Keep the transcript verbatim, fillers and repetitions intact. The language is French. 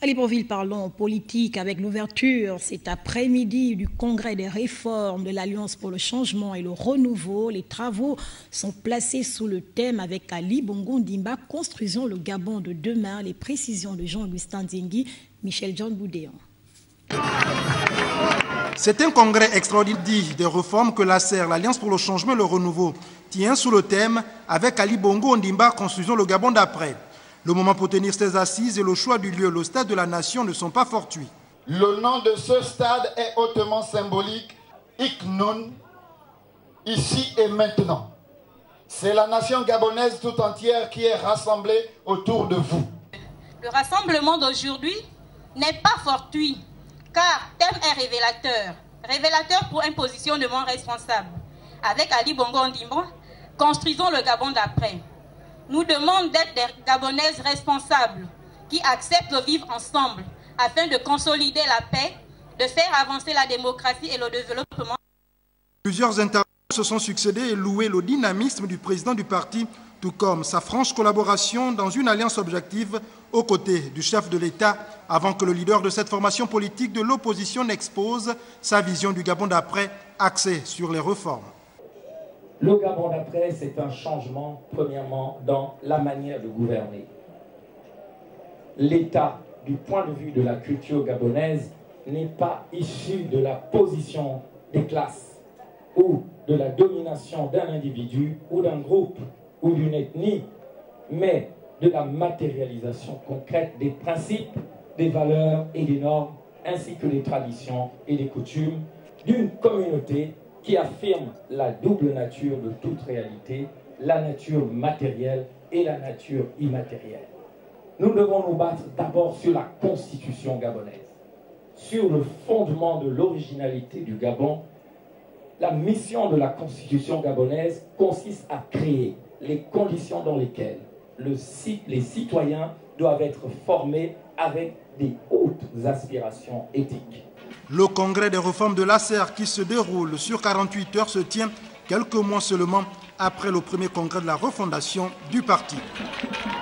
À Libreville, parlons politique avec l'ouverture cet après-midi du congrès des réformes de l'Alliance pour le changement et le renouveau. Les travaux sont placés sous le thème avec Ali Bongo Ndimba, construisons le Gabon de demain. Les précisions de Jean-Augustin Zengui, Michel John Boudéan. C'est un congrès extraordinaire des réformes que l'A C E R, l'Alliance pour le changement et le renouveau, tient sous le thème avec Ali Bongo Ndimba, construisons le Gabon d'après. Le moment pour tenir ces assises et le choix du lieu, le stade de la nation, ne sont pas fortuits. Le nom de ce stade est hautement symbolique, Iknoun, ici et maintenant. C'est la nation gabonaise tout entière qui est rassemblée autour de vous. Le rassemblement d'aujourd'hui n'est pas fortuit, car thème est révélateur. Révélateur pour un positionnement responsable. Avec Ali Bongo Ndimba, construisons le Gabon d'après. Nous demandons d'être des Gabonaises responsables qui acceptent de vivre ensemble afin de consolider la paix, de faire avancer la démocratie et le développement. Plusieurs intervenants se sont succédés et loué le dynamisme du président du parti, tout comme sa franche collaboration dans une alliance objective aux côtés du chef de l'État, avant que le leader de cette formation politique de l'opposition n'expose sa vision du Gabon d'après, axée sur les réformes. Le Gabon d'après, c'est un changement, premièrement, dans la manière de gouverner. L'État, du point de vue de la culture gabonaise, n'est pas issu de la position des classes ou de la domination d'un individu ou d'un groupe ou d'une ethnie, mais de la matérialisation concrète des principes, des valeurs et des normes, ainsi que des traditions et des coutumes d'une communauté qui affirme la double nature de toute réalité, la nature matérielle et la nature immatérielle. Nous devons nous battre d'abord sur la constitution gabonaise, sur le fondement de l'originalité du Gabon. La mission de la constitution gabonaise consiste à créer les conditions dans lesquelles le, les citoyens doivent être formés avec des hautes aspirations éthiques. Le congrès des réformes de l'A C E R qui se déroule sur quarante-huit heures se tient quelques mois seulement après le premier congrès de la refondation du parti.